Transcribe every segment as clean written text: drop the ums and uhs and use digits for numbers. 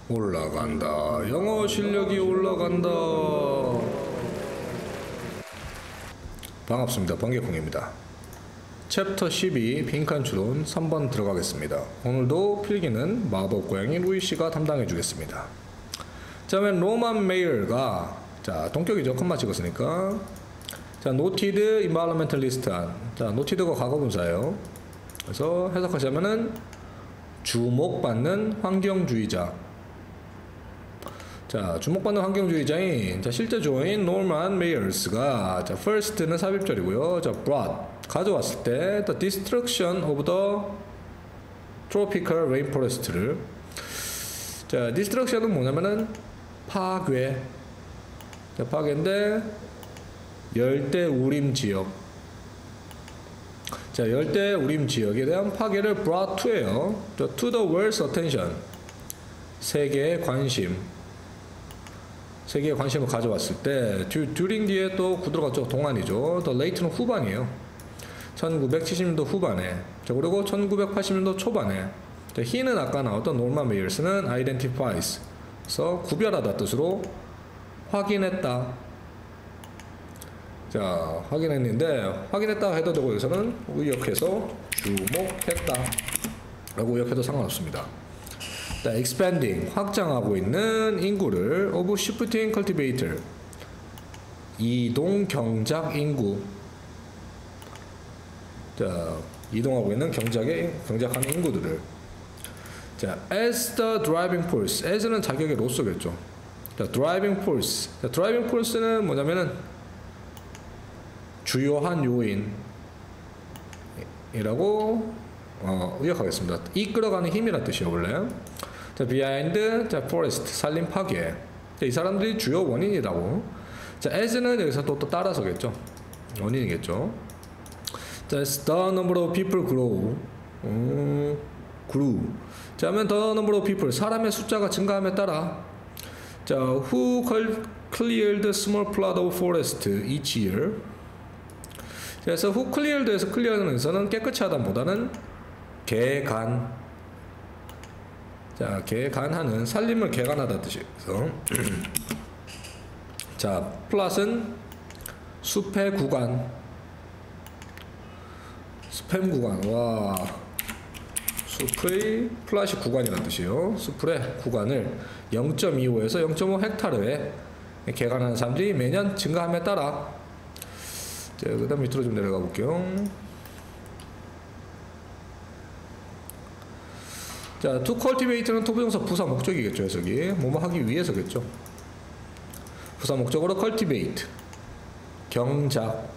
올라간다. 영어 실력이 올라간다. 반갑습니다. 번개콩입니다. 챕터 12 빈칸 추론 3번 들어가겠습니다. 오늘도 필기는 마법 고양이 루이씨가 담당해 주겠습니다. 자, 맨 로만 메이어가 동격이죠. 컴마 찍었으니까. 자, 노티드 인바이러멘털리스트한. 자, 노티드가 과거분사예요. 그래서 해석하자면은 주목받는 환경주의자. 자, 주목받는 환경주의자인 실제 주어인 노만 메이어스가 first는 삽입절이고요. 자, brought 가져왔을 때 the destruction of the tropical rainforest를 자, destruction은 뭐냐면은 파괴. 자, 파괴인데 열대 우림 지역. 자, 열대 우림 지역에 대한 파괴를 brought to예요. to the world's attention. 세계의 관심. 세계의 관심을 가져왔을 때 during 뒤에 또 구들어갔죠. 동안이죠. the late는 후반이에요. 1970년도 후반에. 자, 그리고 1980년도 초반에. 자, he는 아까 나왔던 노만 메이어스는 identifies. 그래서 구별하다 뜻으로 확인했다. 자, 확인했는데 확인했다 해도 되고 여기서는 의역해서 주목했다 라고 의역해도 상관없습니다. 자, expanding 확장하고 있는 인구를 of shifting cultivator 이동 경작 인구. 자, 이동하고 있는 경작하는 인구들을. 자, as the driving force. as는 자격의 로서겠죠. 자, driving force. 자, driving force는 뭐냐면은 주요한 요인이라고 의역하겠습니다. 이끌어가는 힘이란 뜻이에요, 원래. 자, behind, 자, forest, 산림 파괴. 자, 이 사람들이 주요 원인이라고. 자, as는 여기서 또 따라서겠죠. 원인이겠죠. 자, the number of people grew. 자, 하면 the number of people, 사람의 숫자가 증가함에 따라. 자, who cleared small plot of forest each year. 그래서 who cleared에서 clear는에서는 깨끗이 하다보다는 개간. 자, 개간하는 산림을 개간하다 뜻이에요. 자, 플랫은 숲의 구간. 스팸 구간. 와, 숲의 플랫이 구간이라는 뜻이에요. 숲의 구간을 0.25에서 0.5 헥타르에 개간하는 사람들이 매년 증가함에 따라. 자, 그 다음 밑으로 좀 내려가 볼게요. 자, to cultivate는 토부정사 부사 목적이겠죠. 해석이 뭐뭐 하기 위해서겠죠. 부사 목적으로 cultivate 경작.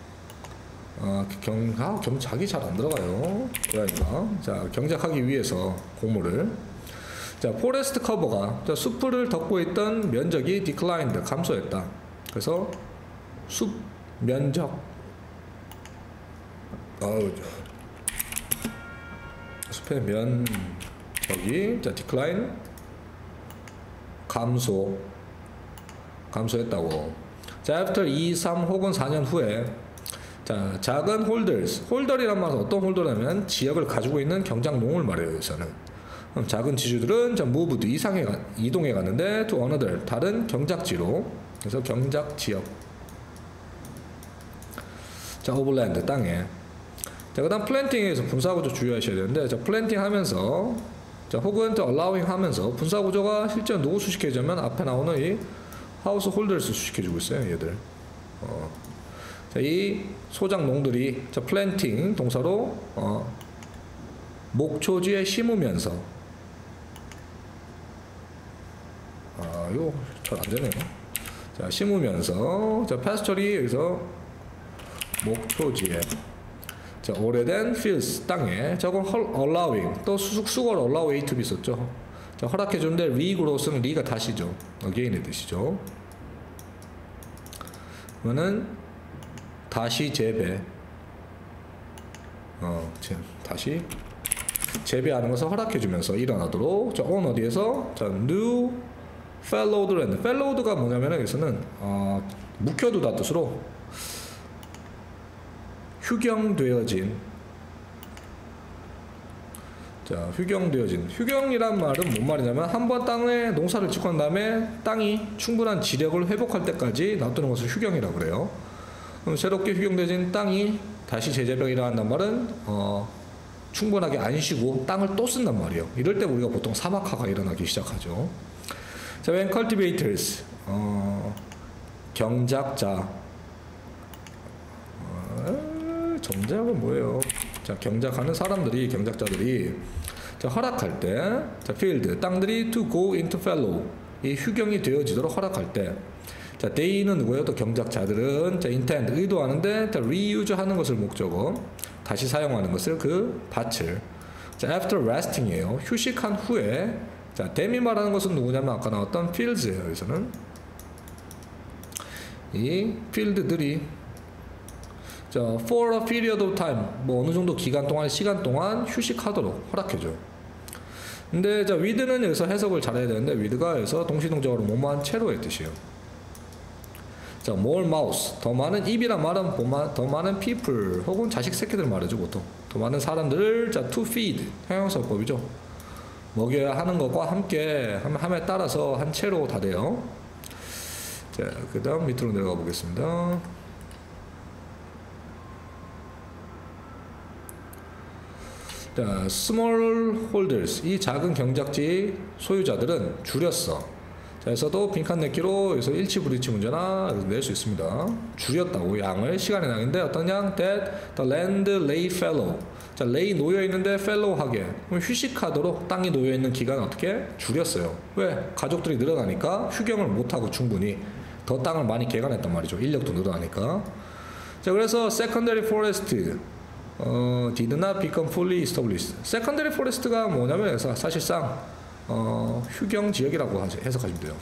경작이 잘 안 들어가요. 그러니까 자, 경작하기 위해서 고무를. 자, forest cover가 자, 숲을 덮고 있던 면적이 declined 감소했다. 그래서 숲 면적. 숲의 면적이 자, decline 감소했다고. 자, after 2, 3 혹은 4년 후에 자, 작은 홀더리란 말은 어떤 홀더라면 지역을 가지고 있는 경작농을 말해요. 여기서는 작은 지주들은 자, moved 이동해 갔는데 to another 다른 경작지로. 그래서 경작지역. 자, overland 땅에. 자, 그 다음 planting에서 분사구조 주의하셔야 되는데, 자, planting 하면서 자, 혹은 또 allowing 하면서 분사구조가 실제로 누구 수식해주면 앞에 나오는 이 householders를 수식해주고 있어요. 얘들. 자, 이 소작농들이 자, planting 동사로 목초지에 심으면서. 이거 잘 안되네요. 자, 심으면서 자, pasture이 여기서 목초지에. 자, 오래된 fields 땅에. 저건 allowing 또 수걸 allow A to B 썼죠. 자, 허락해주는데 regrowth는 리가 다시죠. again의 뜻이죠. 그러면은 다시 재배. 다시 재배하는 것을 허락해주면서 일어나도록. 자, on 어디에서? 자, new fallowed land. fallowed가 뭐냐면 여기서는 묵혀두다 뜻으로 휴경되어진. 자, 휴경되어진. 휴경이란 말은 뭔 말이냐면 한 번 땅에 농사를 짓고 난 다음에 땅이 충분한 지력을 회복할 때까지 놔두는 것을 휴경이라고 그래요. 그럼 새롭게 휴경되어진 땅이 다시 재재배가 일어난단 말은 충분하게 안 쉬고 땅을 또 쓴단 말이에요. 이럴 때 우리가 보통 사막화가 일어나기 시작하죠. 자, when cultivators 경작자. 정작은 뭐예요? 자, 경작하는 사람들이, 경작자들이 자, 허락할 때, 자, field, 땅들이 to go into fallow, 이 휴경이 되어지도록 허락할 때, 자, they는 누구예요? 또 경작자들은 자, intend, 의도하는데, 자, reuse 하는 것을 목적어, 다시 사용하는 것을 그 밭을, 자, after resting이에요. 휴식한 후에, 자, them이 말하는 것은 누구냐면 아까 나왔던 fields예요. 여기서는 이 field들이 자, for a period of time, 뭐 어느 정도 기간 동안, 시간 동안 휴식하도록 허락해줘. 근데 자, with는 여기서 해석을 잘해야 되는데 with가 여기서 동시동적으로 뭐뭐한 채로의 뜻이에요. 자, more mouths, 더 많은 입이란 말은 더 많은 people 혹은 자식 새끼들 말이죠. 보통 더 많은 사람들을 자, to feed, 형용사법이죠. 먹여야 하는 것과 함께 함에 따라서 한 채로 다 돼요. 자, 그 다음 밑으로 내려가 보겠습니다. 자, small holders, 이 작은 경작지 소유자들은 줄였어. 자, 여기서도 빈칸 넣기로 여기서 일치 불일치 문제나 낼 수 있습니다. 줄였다고 양을, 시간의 양인데 어떤 양? That the land lay fallow. 자, lay 놓여 있는데 fallow하게. 그럼 휴식하도록 땅이 놓여 있는 기간을 어떻게? 줄였어요. 왜? 가족들이 늘어나니까 휴경을 못하고 충분히 더 땅을 많이 개간했단 말이죠. 인력도 늘어나니까. 자, 그래서 secondary forest did not become fully established. secondary forest가 뭐냐면 사실상 휴경 지역이라고 해석하시면 돼요.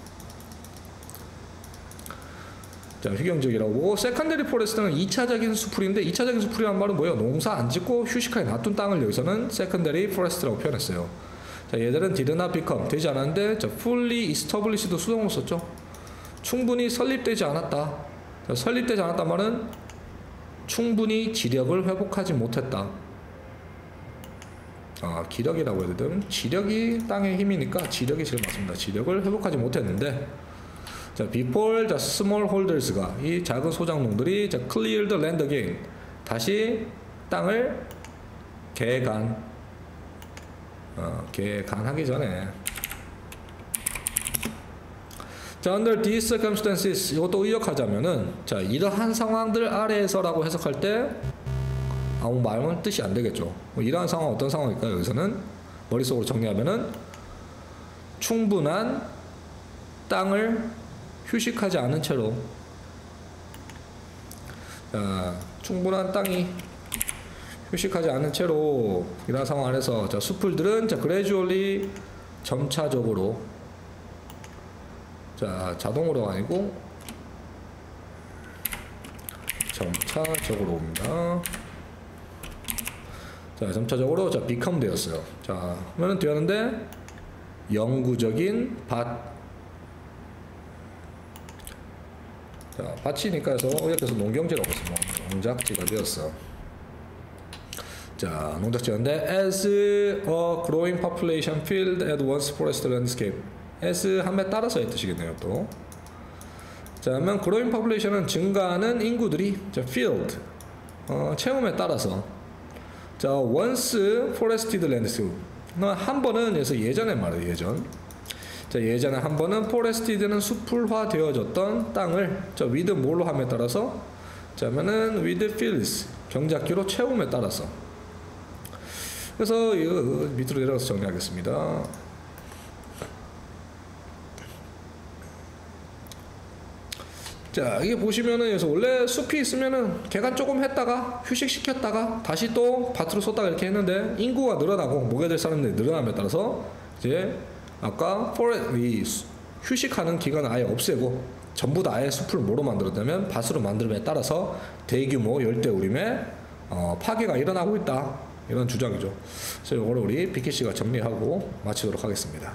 자, 휴경 지역이라고 보고 secondary forest는 2차적인 수풀인데 2차적인 수풀이란 말은 뭐예요? 농사 안 짓고 휴식하게 놔둔 땅을 여기서는 secondary forest라고 표현했어요. 자, 얘들은 did not become 되지 않았는데 자, fully established도 수동으로 썼죠. 충분히 설립되지 않았다. 자, 설립되지 않았단 말은 충분히 지력을 회복하지 못했다. 기력이라고 해야 되든 지력이 땅의 힘이니까 지력이 제일 맞습니다. 지력을 회복하지 못했는데 자, before the small holders가 이 작은 소장농들이 자, clear the land again 다시 땅을 개간하기 전에 자, under these circumstances 이것도 의역하자면은 자, 이러한 상황들 아래에서라고 해석할 때 아무 말은 뜻이 안 되겠죠. 뭐 이러한 상황 어떤 상황일까요? 여기서는 머릿속으로 정리하면은 충분한 땅을 휴식하지 않은 채로 자, 충분한 땅이 휴식하지 않은 채로 이러한 상황 안에서 자, 수풀들은 자, gradually 점차적으로 자, 자동으로가 아니고 점차적으로 옵니다. 자, 점차적으로 자, become 되었어요. 자, 그러면 되었는데 영구적인 밭. 자, 밭이니까 해서 의역해서 농경지라고 했습니다. 농작지가 되었어. 자, 농작지였는데 as a growing population filled at once forest landscape. as 함에 따라서의 뜻이겠네요. 또 자, 그러면 growing population은 증가하는 인구들이 자, filled 채움에 따라서 자, once forested landscape 한 번은 그래서 예전에 말이에요. 예전 자, 예전에 한 번은 forested는 수풀화 되어졌던 땅을 자, with 뭘로 함에 따라서 자, 그러면은 with fields 경작기로 채움에 따라서 그래서 이거 밑으로 내려가서 정리하겠습니다. 자, 이게 보시면은 그래서 원래 숲이 있으면은 개간 조금 했다가 휴식시켰다가 다시 또 밭으로 쏟다가 이렇게 했는데 인구가 늘어나고 먹여야 될 사람들이 늘어남에 따라서 이제 아까 이 휴식하는 기간을 아예 없애고 전부 다 아예 숲을 뭐로 만들었냐면 밭으로 만들음에 따라서 대규모 열대우림의 파괴가 일어나고 있다. 이런 주장이죠. 그래서 이거를 우리 비키 씨가 정리하고 마치도록 하겠습니다.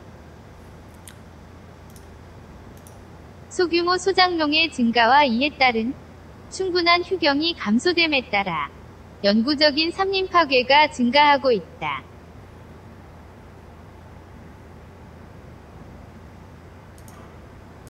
소규모 소장농의 증가와 이에 따른 충분한 휴경이 감소됨에 따라 영구적인 산림 파괴가 증가하고 있다.